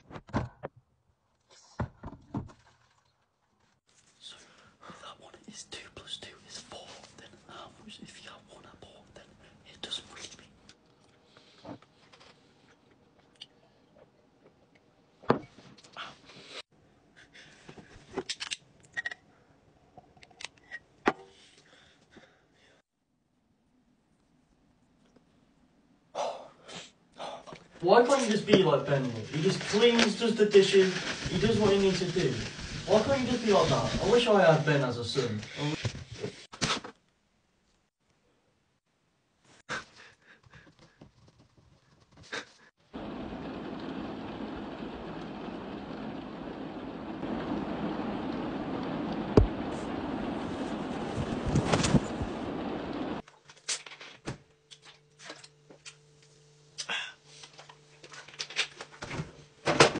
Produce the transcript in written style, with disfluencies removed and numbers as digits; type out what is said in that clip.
So if that one is 2 plus 2 is 4, then how much if you have 1 apple, then it doesn't really mean. Why can't you just be like Ben? He just cleans, does the dishes, he does what he needs to do. Why can't you just be like that? I wish I had Ben as a son.